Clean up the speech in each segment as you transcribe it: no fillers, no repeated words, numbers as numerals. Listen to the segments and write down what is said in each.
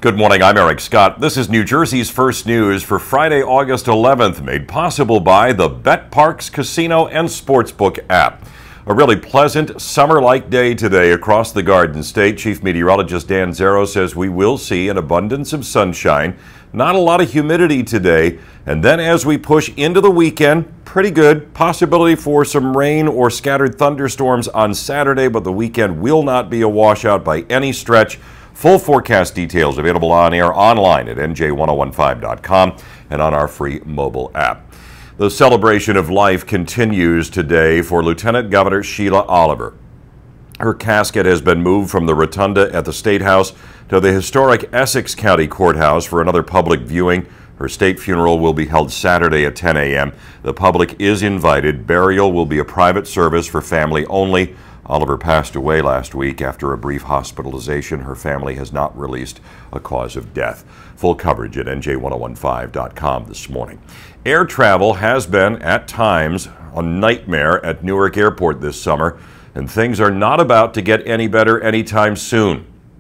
Good morning, I'm Eric Scott. This is New Jersey's first news for Friday, August 11th, made possible by the BetParx Casino and Sportsbook app. A really pleasant, summer-like day today across the Garden State. Chief Meteorologist Dan Zero says we will see an abundance of sunshine, not a lot of humidity today, and then as we push into the weekend, pretty good. Possibility for some rain or scattered thunderstorms on Saturday, but the weekend will not be a washout by any stretch. Full forecast details available on air online at nj1015.com and on our free mobile app. The celebration of life continues today for Lieutenant Governor Sheila Oliver. Her casket has been moved from the rotunda at the State House to the historic Essex County Courthouse for another public viewing. Her state funeral will be held Saturday at 10 a.m. The public is invited. Burial will be a private service for family only. Oliver passed away last week after a brief hospitalization. Her family has not released a cause of death. Full coverage at nj1015.com this morning. Air travel has been, at times, a nightmare at Newark Airport this summer, and things are not about to get any better anytime soon.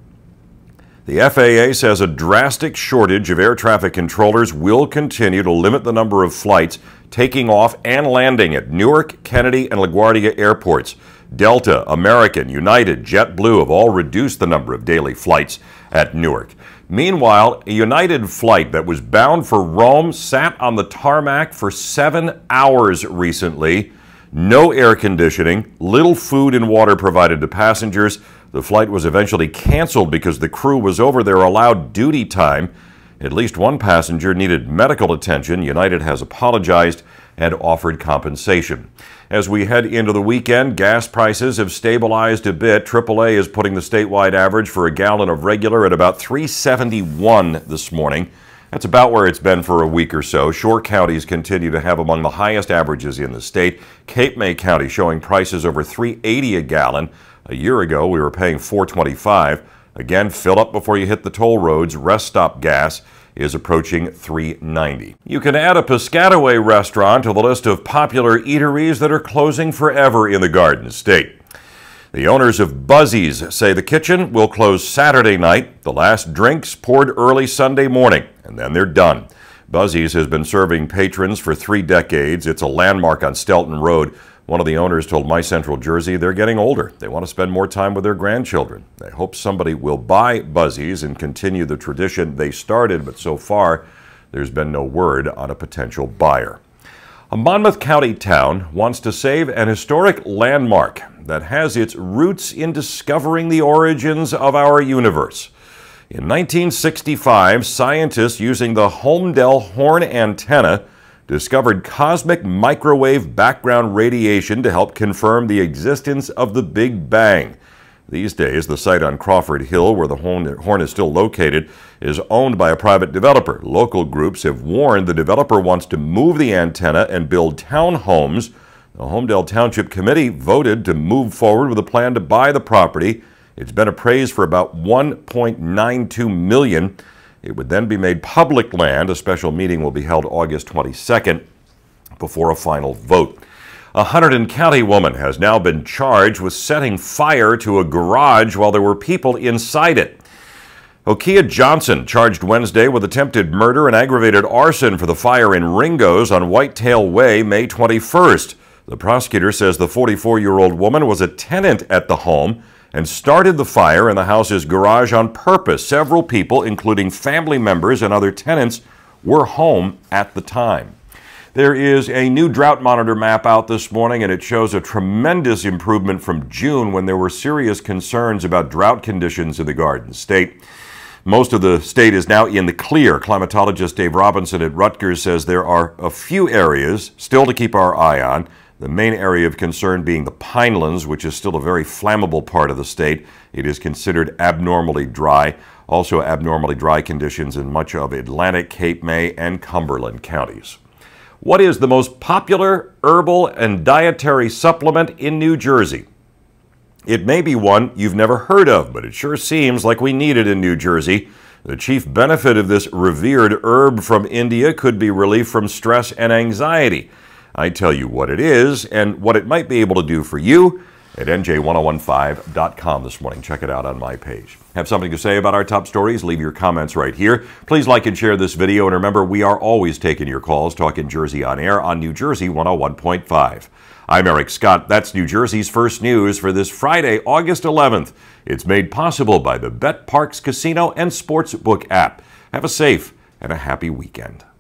The FAA says a drastic shortage of air traffic controllers will continue to limit the number of flights taking off and landing at Newark, Kennedy, and LaGuardia airports. Delta, American, United, JetBlue have all reduced the number of daily flights at Newark. Meanwhile, a United flight that was bound for Rome sat on the tarmac for 7 hours recently. No air conditioning, little food and water provided to passengers. The flight was eventually canceled because the crew was over their allowed duty time. At least one passenger needed medical attention. United has apologized and offered compensation. As we head into the weekend, gas prices have stabilized a bit. AAA is putting the statewide average for a gallon of regular at about $3.71 this morning. That's about where it's been for a week or so. Shore counties continue to have among the highest averages in the state. Cape May County showing prices over $3.80 a gallon. A year ago, we were paying $4.25. Again, fill up before you hit the toll roads. Rest stop gas is approaching $3.90. You can add a Piscataway restaurant to the list of popular eateries that are closing forever in the Garden State. The owners of Buzzies say the kitchen will close Saturday night. The last drinks poured early Sunday morning, and then they're done. Buzzies has been serving patrons for 3 decades. It's a landmark on Stelton Road. One of the owners told My Central Jersey they're getting older. They want to spend more time with their grandchildren. They hope somebody will buy Buzzies and continue the tradition they started, but so far there's been no word on a potential buyer. A Monmouth County town wants to save an historic landmark that has its roots in discovering the origins of our universe. In 1965, scientists using the Holmdel Horn antenna discovered cosmic microwave background radiation to help confirm the existence of the Big Bang. These days, the site on Crawford Hill, where the horn is still located, is owned by a private developer. Local groups have warned the developer wants to move the antenna and build townhomes. The Holmdel Township Committee voted to move forward with a plan to buy the property. It's been appraised for about $1.92 million. It would then be made public land. A special meeting will be held August 22nd before a final vote. A Hunterdon County woman has now been charged with setting fire to a garage while there were people inside it. Okia Johnson charged Wednesday with attempted murder and aggravated arson for the fire in Ringo's on Whitetail Way, May 21st. The prosecutor says the 44-year-old woman was a tenant at the home and started the fire in the house's garage on purpose. Several people, including family members and other tenants, were home at the time. There is a new drought monitor map out this morning, and it shows a tremendous improvement from June when there were serious concerns about drought conditions in the Garden State. Most of the state is now in the clear. Climatologist Dave Robinson at Rutgers says there are a few areas still to keep our eye on. The main area of concern being the Pinelands, which is still a very flammable part of the state. It is considered abnormally dry. Also abnormally dry conditions in much of Atlantic, Cape May, and Cumberland counties. What is the most popular herbal and dietary supplement in New Jersey? It may be one you've never heard of, but it sure seems like we need it in New Jersey. The chief benefit of this revered herb from India could be relief from stress and anxiety. I tell you what it is and what it might be able to do for you at nj1015.com this morning. Check it out on my page. Have something to say about our top stories? Leave your comments right here. Please like and share this video. And remember, we are always taking your calls, Talking Jersey on air on New Jersey 101.5. I'm Eric Scott. That's New Jersey's First News for this Friday, August 11th. It's made possible by the BetParx Casino and Sportsbook app. Have a safe and a happy weekend.